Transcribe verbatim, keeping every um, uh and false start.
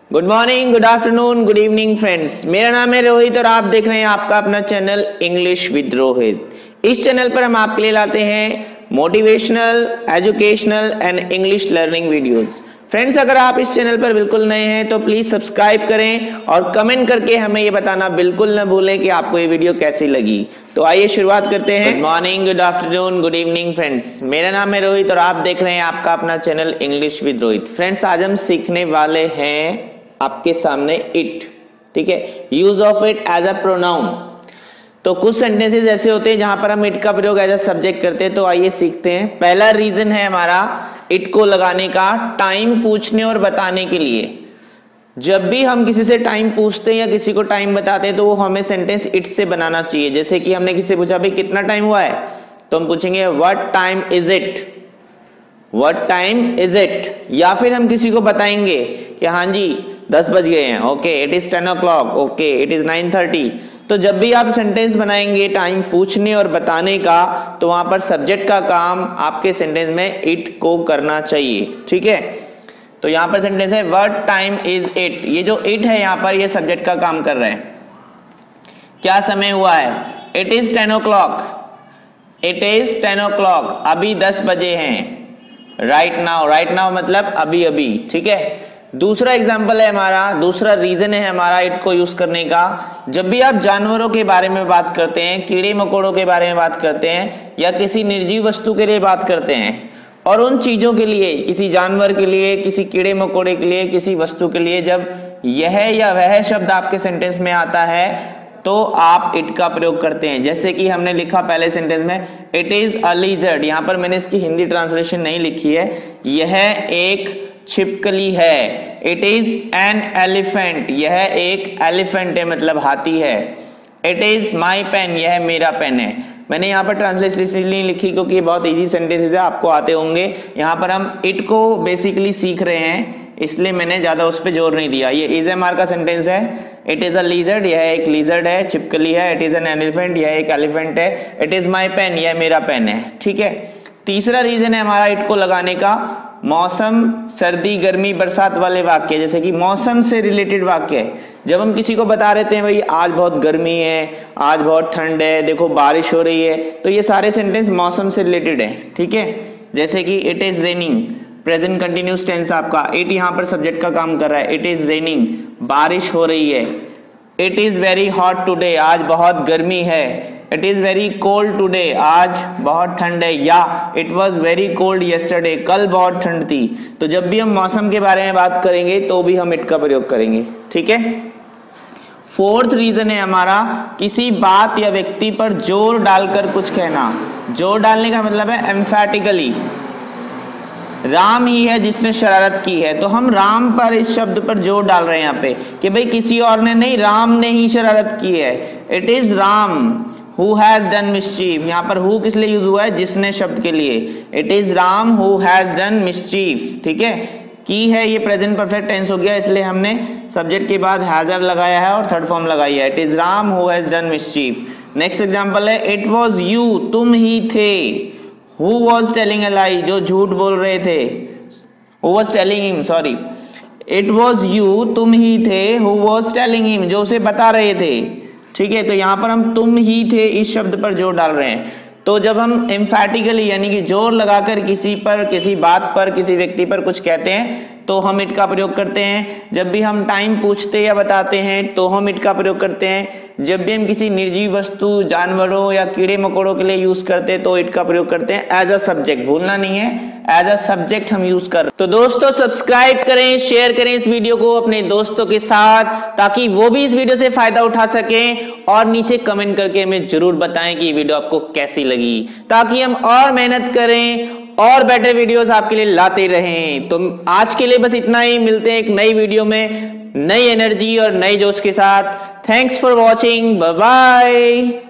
Good morning, good afternoon, good evening friends. मेरा नाम है रोहित और आप देख रहे हैं आपका अपना चैनल इंग्लिश विद रोहित। इस चैनल पर हम आपके लिए लाते हैं motivational, educational and English learning videos. Friends, अगर आप इस चैनल पर बिल्कुल नए हैं तो प्लीज सब्सक्राइब करें और कमेंट करके हमें ये बताना बिल्कुल न भूलें कि आपको ये वीडियो कैसी लगी। तो आइए शुरुआत करते हैं। Good morning, good afternoon, good evening friends. मेरा नाम है रोहित और आप देख रहे हैं आपका अपना channel English with Rohit. Friends, आज हम सीखने वाले हैं आपके सामने इट, ठीक है, use of it as a pronoun. तो कुछ सेंटेंसेस ऐसे होते हैं जहां पर हम इट का प्रयोग एज अ सब्जेक्ट करते हैं। तो आइए सीखते हैं। पहला रीजन है हमारा इट को लगाने का टाइम पूछने और बताने के लिए। जब भी हम किसी से टाइम पूछते हैं या किसी को टाइम बताते हैं तो वो हमें सेंटेंस इट से बनाना चाहिए। जैसे कि हमने किसी से पूछा भाई कितना टाइम हुआ है, तो हम पूछेंगे what time is it, what time is it. या फिर हम किसी को बताएंगे कि हाँ जी दस बज गए हैं, okay it is ten o'clock, okay it is nine thirty. तो जब भी आप सेंटेंस बनाएंगे टाइम पूछने और बताने का, तो वहां पर सब्जेक्ट का काम आपके सेंटेंस में इट को करना चाहिए, ठीक है। तो यहां पर सेंटेंस है व्हाट टाइम इज इट। ये जो इट है यहां पर ये सब्जेक्ट का काम कर रहा है। क्या समय हुआ है? It is ten o'clock, it is ten o'clock, अभी दस बजे हैं। राइट नाउ, राइट नाउ मतलब अभी अभी, ठीक है। दूसरा एग्जाम्पल है हमारा, दूसरा रीजन है हमारा इट को यूज करने का। जब भी आप जानवरों के बारे में बात करते हैं, कीड़े मकोड़ों के बारे में बात करते हैं या किसी निर्जीव वस्तु के लिए बात करते हैं और उन चीजों के लिए, किसी जानवर के लिए, किसी कीड़े मकोड़े के लिए, किसी वस्तु के लिए जब यह या वह शब्द आपके सेंटेंस में आता है तो आप इट का प्रयोग करते हैं। जैसे कि हमने लिखा पहले सेंटेंस में इट इज अ लिजर्ड। यहां पर मैंने इसकी हिंदी ट्रांसलेशन नहीं लिखी है। यह एक छिपकली है। इट इज एन एलिफेंट, यह एक एलिफेंट है मतलब हाथी है। इट इज माई पेन, यह मेरा पेन है। मैंने यहाँ पर ट्रांसलेशन नहीं लिखी क्योंकि बहुत इजी सेंटेंसेस है, आपको आते होंगे। यहाँ पर हम इट को बेसिकली सीख रहे हैं, इसलिए मैंने ज्यादा उस पर जोर नहीं दिया। ये इज एम आर का सेंटेंस है। इट इज अ लिजर्ड, यह एक लिजर्ड है, छिपकली है। इट इज एन एलिफेंट, यह एक एलिफेंट है। इट इज माई पेन, यह मेरा पेन है, ठीक है। तीसरा रीजन है हमारा इट को लगाने का मौसम, सर्दी, गर्मी, बरसात वाले वाक्य। जैसे कि मौसम से रिलेटेड वाक्य है। जब हम किसी को बता रहे थे भाई आज बहुत गर्मी है, आज बहुत ठंड है, देखो बारिश हो रही है, तो ये सारे सेंटेंस मौसम से रिलेटेड है, ठीक है। जैसे कि it is raining, present continuous tense आपका, इट यहाँ पर सब्जेक्ट का काम कर रहा है। इट इज रेनिंग, बारिश हो रही है। It is very hot today, आज बहुत गर्मी है। It is very cold today, आज बहुत ठंड है। या it was very cold yesterday, कल बहुत ठंड थी। तो जब भी हम मौसम के बारे में बात करेंगे तो भी हम इट का प्रयोग करेंगे, ठीक है। फोर्थ रीजन है हमारा किसी बात या व्यक्ति पर जोर डालकर कुछ कहना। जोर डालने का मतलब है एम्फैटिकली। राम ही है जिसने शरारत की है, तो हम राम पर इस शब्द पर जोर डाल रहे हैं यहाँ पे कि भाई किसी और ने नहीं, राम ने ही शरारत की है। It is Ram Who has done mischief, यहाँ पर who किस लिए यूज हुआ है? जिसने शब्द के लिए। It is Ram who has done mischief, ठीक है। की है ये प्रेजेंट परफेक्ट टेंस हो गया, इसलिए हमने सब्जेक्ट के बाद हैजर लगाया है और थर्ड फॉर्म लगाई है। It is Ram who has done mischief। Next example है It was you, तुम ही थे। Who was telling a lie, जो झूठ बोल रहे थे। Who was telling him, sorry। It was you, तुम ही थे। Who was telling him, जो उसे बता रहे थे, ठीक है। तो यहां पर हम तुम ही थे इस शब्द पर जोर डाल रहे हैं। तो जब हम एम्फैटिकली यानी कि जोर लगाकर किसी पर, किसी बात पर, किसी व्यक्ति पर कुछ कहते हैं तो हम इट का प्रयोग करते हैं। जब भी हम टाइम पूछते या बताते हैं तो हम इट का प्रयोग करते हैं। जब भी हम किसी निर्जीव वस्तु, जानवरों या कीड़े मकोड़ों के लिए यूज करते हैं तो इट का प्रयोग करते हैं एज अ सब्जेक्ट। भूलना नहीं है, एज अ सब्जेक्ट हम यूज कर रहे हैं। तो दोस्तों सब्सक्राइब करें, शेयर करें इस वीडियो को अपने दोस्तों के साथ ताकि वो भी इस वीडियो से फायदा उठा सकें। और नीचे कमेंट करके हमें जरूर बताएं कि ये वीडियो आपको कैसी लगी, ताकि हम और मेहनत करें और बेटर वीडियोस आपके लिए लाते रहें। तो आज के लिए बस इतना ही। मिलते हैं एक नई वीडियो में नई एनर्जी और नई जोश के साथ। Thanks for watching, bye bye.